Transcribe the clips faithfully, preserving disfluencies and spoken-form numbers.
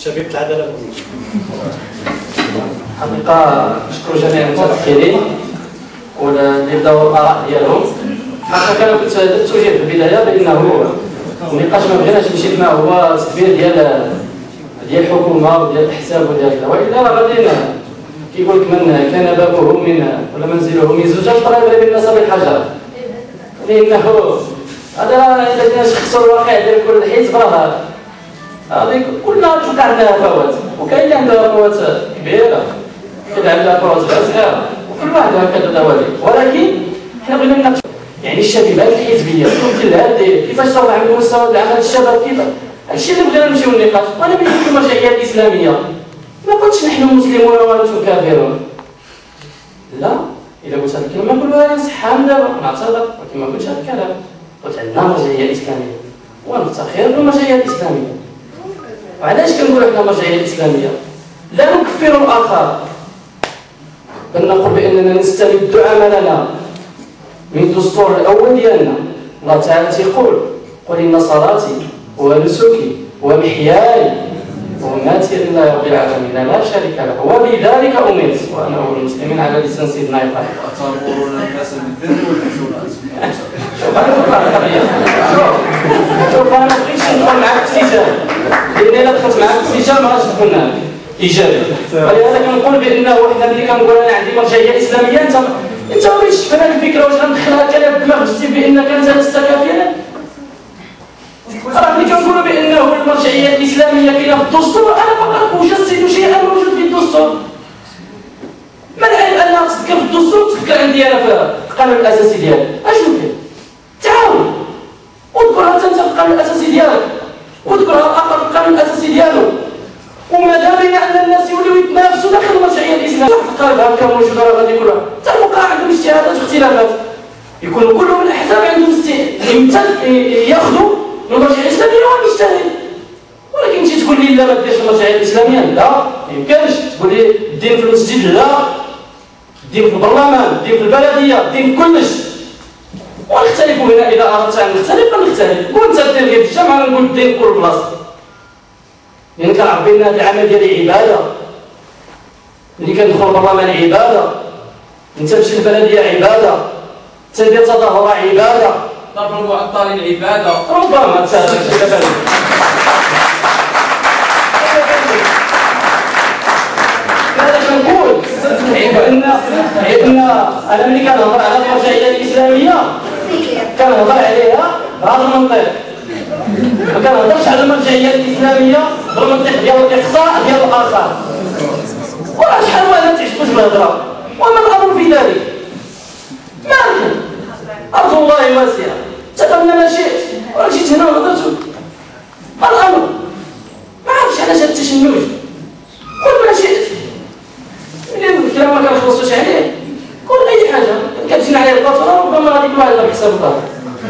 شبيبة العدالة الأمنية. حقيقة نشكر جميع المتدخلين واللي بداو الآراء ديالهم. حقيقة أنا كنت توجيه في البداية بأنه النقاش ما بغيناش نمشي ما هو تدبير ديال ديال الحكومة وديال الأحزاب وديال كذا، وإلا راه غادي كيقول لك من كان بابه من ولا منزله من زجاج فلا يضرب الناس بالحجر، لأنه هذا إذا جينا نشخصوا الواقع ديال كل حزب راه هذيك كلها توقع عندها فوات، وكاين اللي عندها فوات كبيرة، كاين اللي عندها فوات صغيرة، وكل واحد هكذا دوالي، ولكن حنا بغينا نناقشوا يعني الشبيبات الحزبية يمكن لها دير كيفاش توضع من مستوى العمل الشباب كيف هادشي اللي بغينا نمشيو للنقاش. وأنا بالنسبة للمرجعية الإسلامية ما قلتش نحن مسلمون وأنتم كافرون، لا، إذا قلت هذه الكلمة نقولها صحة دابا نعتذر، ولكن ما قلتش هذا الكلام، قلت عندنا مرجعية إسلامية ونفتخر بالمرجعية الإسلامية. وعلاش كنقول حنا المرجعية الإسلامية؟ لا نكفر الآخر، بل نقول بأننا نستمد عملنا من الدستور الأول ديالنا. الله تعالى تيقول: قل إن صلاتي ونسكي ومحياي ومماتي لله رب العالمين لا شريك له وبذلك أمرت وأنا أول المسلمين على لسان سيدنا إبراهيم. أتأمرون الناس بالبر وتنسون أنفسكم. شوف أنا نقول لك قضية، شوف أنا ما بغيتش ندخل معاك في سجال، لأن إلا دخلت معاك في سجال ما غاديش تكون إيجابي. ولهذا كنقول بأنه حنا ملي كنقول أنا عندي مرجعية إسلامية، أنت أنت ما بغيتش تفهم هذه الفكرة، واش غندخلها كلام الدماغ جبتي بأنك أنت لست كافرا؟ راه ملي كنقولوا بأنه المرجعية الإسلامية كاينة في الدستور، أنا فقط أجسد شيئا موجود في الدستور. ما العيب أنها تذكر في الدستور تذكر عندي أنا في القانون الأساسي ديالي؟ أشنو فيه؟ تعاون، واذكرها أنت في القانون الأساسي ديالك، واذكرها الآخر في القانون الأساسي ديالو، وماذا بين أن الناس يوليو يتنافسوا داخل المرجعية الإسلامية. القالب هكا موجودة راه غادي يكونوا حتى الفقهاء عندهم اجتهادات واختلافات، يكونوا كلهم الأحزاب عندهم امتثال ياخذوا من المرجعية الإسلامية ويجتهد. ولكن تجي تقول لي لا ما ديرش المرجعية الإسلامية، لا ما يمكنش. تقول لي الدين في المسجد، لا، الدين في البرلمان، الدين في البلدية، الدين في كلش. ونختلفوا هنا إذا أردت أن نختلف فنختلف. قول أنت الدين غير في الجامعة، نقول الدين في كل بلاصة. لأن كنعرف بأن هذا العمل ديالي عبادة، ملي كندخل البرلمان عبادة، أنت تمشي للبلدية عبادة، تندير تظاهرة عبادة، ضرب المعطلين عبادة، ربما تساعد شي دابا. هذا كنقول بأن بأن أنا ملي كنهضر على المرجعية الإسلامية كنهضر عليها بهذا المنطق، ما كنهضرش على المرجعية الإسلامية بالمنطق ديال الإقصاء ديال الآخر. وراه شحال واحد ما تعجبوش بالهضرة، وما الأمر في ذلك؟ ما عندنا أرض الله واسعة، تقبل ما شئت، وراه جيت هنا وهضرت، ما الأمر؟ ما عرفتش علاش هاد التشنج، قل ما شئت، ملي الكلام ما كنخلصوش عليه قول أي حاجة، كتجينا عليه الفاتورة ربما غادي كل واحد يضرب حساب الظهر.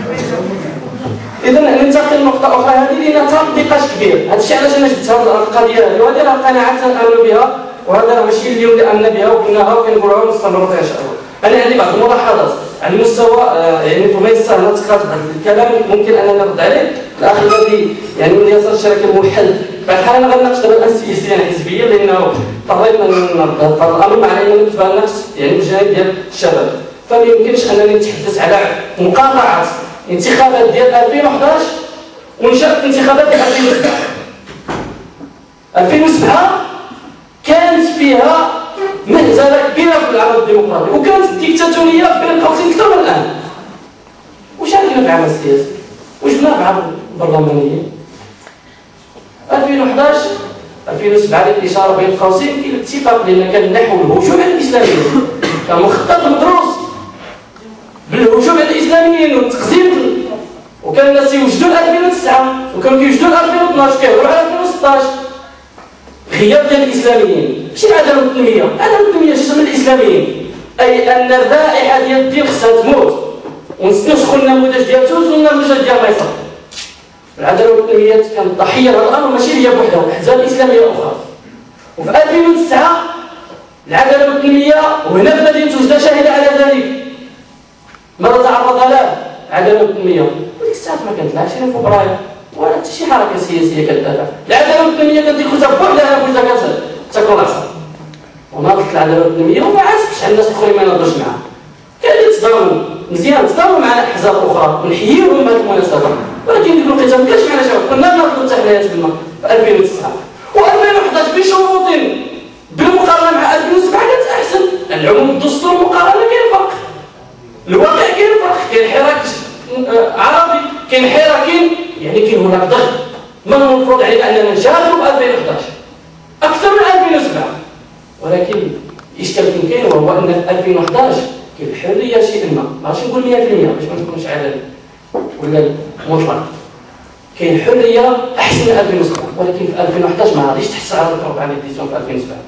إذا ننتقل لنقطة أخرى هذه لأنها تاخذ نقاش كبير، هذا الشيء علاش أنا جبت هذه القضية هذه، وهذه راه قناعات نآمن بها، وهذا راه ماشي اليوم اللي آمنا بها وقلناها وكنقولوها ونستمروا فيها إن شاء الله. أنا عندي بعض الملاحظات على المستوى يعني فما يستاهل تقرأ بعض الكلام ممكن أننا نرد عليه. الأخ الذي يعني من يسار الشركة الموحد، بعد الحال أنا غنناقش دابا الأنسية الحزبية لأنه اضطريت هذا الأمر مع أننا نتبع نفس يعني الجانب ديال الشباب، فما يمكنش أنني نتحدث على مقاطعة انتخابات ديال ألفين وحداش ونشارك في انتخابات ديال ألفين وسبعة. ألفين وسبعة كانت فيها مهزلة كبيرة في العمل الديمقراطي، وكانت الديكتاتورية بين قوسين أكثر من الآن. واش عندنا في العمل السياسي؟ واش بنا في العمل البرلماني؟ ألفين وحداش ألفين وسبعة الإشارة بين قوسين كاين الاتفاق لأن كان نحو الهجوم على الإسلاميين، كان مخطط مدروس بالهجوم على الإسلاميين والتقزيم، وكان الناس يوجدوا ألفين وتسعة وكانوا كيوجدوا ألفين واثناش كيهضروا على ألفين وستطاش. غياب ديال الإسلاميين ماشي عدم التنمية، عدم التنمية شتم الإسلاميين، أي أن الرائحة ديال الدين خصها تموت ونسخوا النموذج ديال تونس والنموذج ديال مصر. العدالة والتنمية كانت ضحية هذا الأمر ماشي هي بوحدها، وأحزاب إسلامية أخرى. وفي ألفين وتسعة العدالة والتنمية وهنا في مدينة وجدة شاهدة على ذلك، ماذا تعرض له العدالة والتنمية؟ وديك الساعة ما كانت لا عشرين فبراير ولا حتى شي حركة السياسيه كتدافع. العداله والتنميه كدير خوتها بوحدها خوتها كتاكل العصا. وناضت العداله والتنميه وما عرفتش شحال الناس الاخرين ما يناضلوش معاها. كاين اللي تضامنوا مزيان تضامنوا مع احزاب اخرى ونحييهم بهذه المناسبه، ولكن ديك الوقيته ما كانش معنا شباب، كنا ناضلوا حتى حنايا تما في ألفين وتسعة و2011 بشروط بالمقارنه مع ألفين وسبعة كانت احسن. العموم الدستور المقارنه كاين فرق، الواقع كاين فرق، كاين حراك عربي، كاين حراك كاين يعني كاين هناك ضغط. من المفروض علينا اننا نجاهدوا في ألفين وحداش اكثر من ألفين وسبعة، ولكن الاشكال فين كاين وهو ان في ألفين وحداش كاين الحريه شيء ما ماشي نقول مية في المية باش ما نكونش عدد ولا مطلق، كاين حريه احسن من ألفين وسبعة، ولكن في ألفين وحداش ما غاديش تحس على الربع على ديزون في ألفين وسبعة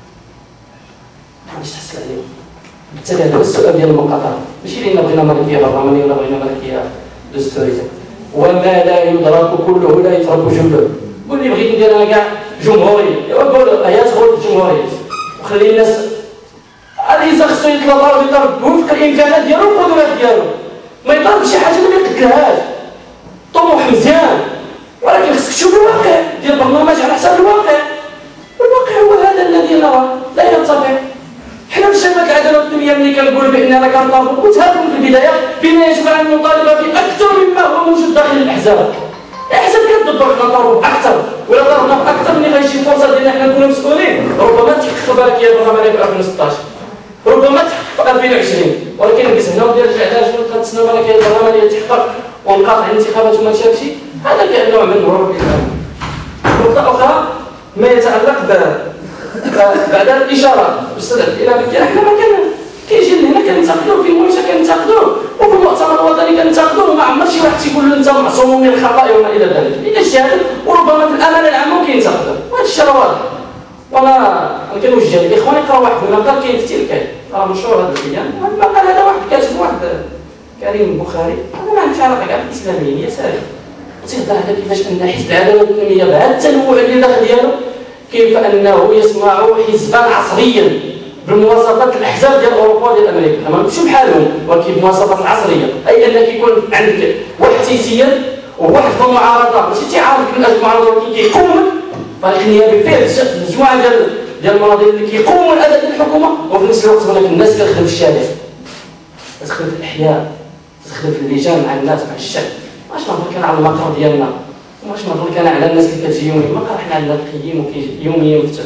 ما غاديش تحس عليهم. بالتالي هذا هو السؤال ديال المقاطعه، ماشي لان بغينا ملكيه برلمانيه ولا بغينا ملكيه دستوريه. وما لا يدرك كله لا يترك جله. واللي بغيت ندير انا كاع جمهوريه، قول هيا تغول الجمهوريه وخلي الناس الانسان خصو يطلب ويطلب وفق الامكانات ديالو والقدرات ديالو، ما يطلب شي حاجه ما يقدرهاش. طموح مزيان ولكن خصك تشوف الواقع، دير برنامج على حساب الواقع، والواقع هو هذا الذي نراه لا يرتفع. حنا في شبكه العداله والتنميه ملي كنقول باننا كنطالبوا، قلت لكم في البدايه بان يجب ان نطالب باكثر مما هو موجود داخل الاحزاب. الاحزاب كتدبر حنا نطالبوا باكثر، ولا طالبنا باكثر ملي غيجي فرصه ديالنا حنا نكونوا مسؤولين، ربما تحقق البلكيه البرلمانيه في ألفين وستطاش، ربما تحقق في ألفين وعشرين، ولكن نجلس هنا وندير رجع علاش كنتسناو البلكيه البرلمانيه تحقق ونقاطع الانتخابات وما نشاركش، هذا كان نوع من الهروب الى الامام. نقطه اخرى ما يتعلق ب بعد الاشاره استاذ الى بكي احنا ما كان كيجي لهنا كنتقدوا في المنشا كنتقدوا وفي المؤتمر الوطني كنتقدوا وما عمر شي واحد تيقول له انت معصوم من الخطا وما الى ذلك. اذا اجتهد وربما في الامانه العامه كينتقدوا وهذا الشيء راه واضح. وانا كنوجه الاخوان يقراو واحد المقال كاين في تلك راه مشهور هذا البيان، هذا المقال هذا واحد كاتب واحد كريم البخاري، هذا ما عندوش علاقه كاع بالاسلاميه ساهل تيهضر على كيفاش ان حزب العداله والتنميه بهذا التنوع اللي داخل ديالو كيف انه يصنع حزبا عصريا بالمواصفات الاحزاب ديال اوروبا وديال امريكا، ما نمشيو بحالهم ولكن بالمواصفات العصريه، اي انك يكون عندك واحد تيسير وواحد في المعارضه ماشي تيعارضك من اجل المعارضه ولكن كيقومك فريق نيابي فيه مجموعه ديال ديال المناضلين اللي كيقوموا الاداء ديال الحكومه، وفي نفس الوقت هناك الناس كتخدم في الشارع، كتخدم في الاحياء، كتخدم في اللجان مع الناس مع الشعب. واش نهضر كان على المقر ديالنا واش نهضر كان على الناس اللي كتجي يوميا، المقر حنا عندنا القيم وكيجي يوميا مفتوح.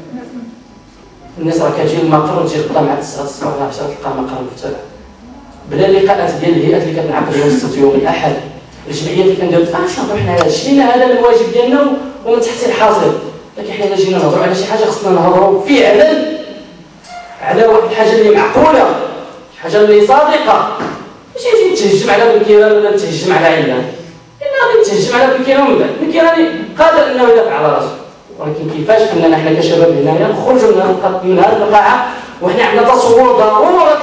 الناس راه كتجي للمقر وتجي تقضى مع تسعة الصباح ولا عشرة تلقى المقر مفتوح بلا اللقاءات ديال الهيئات اللي كتنعقد يوم السبت ويوم الاحد، الجمعيات اللي كنديرو. اش نهضروا حنا على شينا هذا الواجب ديالنا ومن تحت الحاصل، لكن حنا الا جينا نهضروا على شي حاجه خصنا نهضروا فعلا على واحد الحاجه اللي معقوله، شي حاجه اللي صادقه، ماشي تجي تهجم على بنكيران ولا تهجم على علان. الا غادي تهجم على بنكيران ومن بعد بنكيران قادر انه يدافع على راسه، ولكن كيفاش اننا حنا كشباب هنايا نخرجوا من هذه القاعه وحنا عندنا تصور ضروره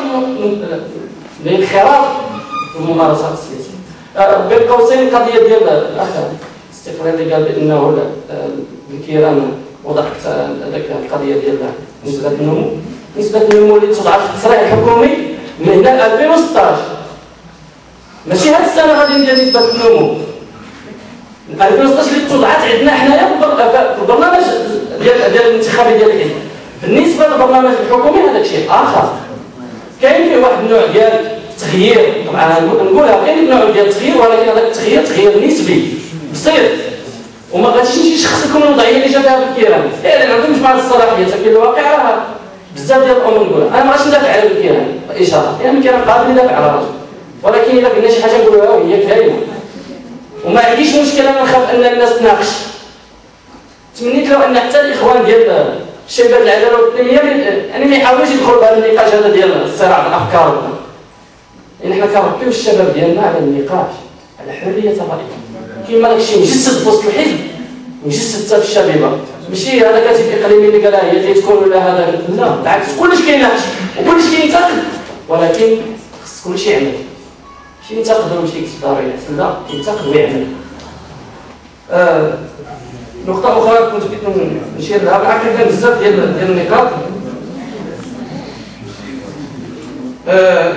للانخراط في الممارسات السياسيه. بين قوسين القضيه ديال الاخ الاستقرار اللي قال بانه الكيران وضع هذاك القضيه ديال نسبه النمو، نسبه النمو اللي تضعف في التصريح الحكومي من هنا ل ألفين وستطاش، ماشي هاد السنه غادي ندير نسبه النمو ألفين وستطاش اللي توضعات عندنا حنايا في البرنامج ديال ديال الانتخابي ديال الحزب. بالنسبه للبرنامج الحكومي هذاك شيء اخر، كاين فيه واحد النوع ديال التغيير، طبعا نقولها كاين نوع ديال التغيير ولكن هذاك التغيير تغيير نسبي بسيط وما غاديش يجي شخص يكون الوضعيه اللي جا فيها بالكيران فعلا عندهم مجموعه الصلاحيات، لكن الواقع راه بزاف ديال الامور نقولها. انا ما غاديش ندافع على بالكيران اشاره لان الكيران قادر يدافع على راسه، ولكن الا قلنا شي حاجه نقولوها وهي كاينه وما عنديش مشكل. انا نخاف ان الناس تناقش. تمنيت لو ان حتى الاخوان ديال شباب العداله والتنميه يعني ما يحاولوش يدخلوا بهذا النقاش هذا ديال الصراع الافكار، لان حنا كنربيو الشباب ديالنا على النقاش على حريه الراي. كاين داك الشيء مجسد في وسط الحزب مجسد حتى في الشبيبه، ماشي هذا كاتب اقليمي اللي قالها هي تكون ولا هذا، لا بالعكس كلشي كيناقش وكلشي كينتقد، ولكن خص كلشي يعمل، ماشي ينتقد ويمشي يكتب ضروري، لا ينتقد ويعمل. آه نقطة أخرى كنت بغيت نشير لها، بالعكس كاين بزاف ديال ديال النقاط. آه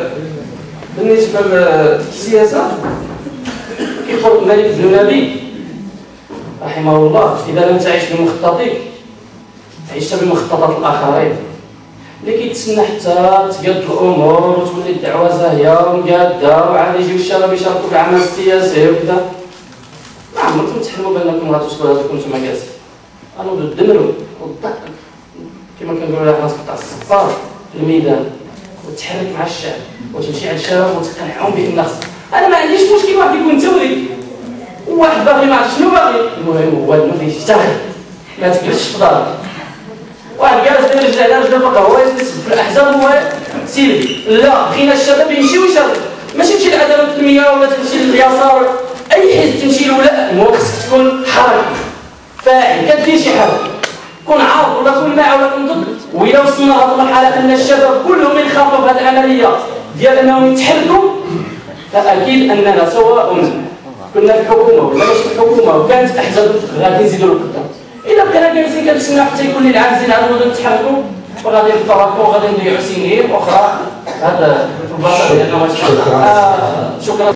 بالنسبة للسياسة كيقول الملك بن نبي رحمه الله: إذا لم تعيش بمخططك عشت بمخططات الآخرين. اللي كيتسنى حتى تقاد الأمور وتولي الدعوة زاهية ومقادة وعاد يجيو الشباب يشاركوا في العمل السياسي وكذا، ما عمركم تحلموا بأنكم غتوصلوا لهذوك نتوما جالسين. غنوضوا الدمروا والضغط كما كنقولوا لها حنا تقطع الصفار في الميدان وتحرك مع الشعب وتمشي على الشباب وتقنعهم بأن خص. أنا ما عنديش مشكل واحد يكون ثوري وواحد باغي ما عرف شنو باغي، المهم هو ما يشتغل، ما تجلسش في دارك. واحد جالس داير رجل على رجل فقط هو يجلس في الأحزاب هو سيدي. لا، بغينا الشباب يمشي ويشارك، ماشي تمشي للعداله والتنمية ولا تمشي لليسار، أي حزب تمشي له لا، المهم خصك تكون حركي فاعل كدير شي حاجة، كون عارض ولا كون مع ولا كون ضد. وإلا وصلنا لهذه المرحلة أن الشباب كلهم ينخرطوا في هذه العملية ديال أنهم يتحركوا، فأكيد أننا سواء كنا في الحكومة ولا ماشي في الحكومة وكانت الأحزاب غادي نزيدوا لقدام. إلا بقينا جالسين كنتسناو حتى يكون اللي عاجزين عاد نبداو نتحركوا وغادي نتفرقوا وغادي نضيعوا سنين أخرى. هذا في البلاصة ديالنا. شكرا.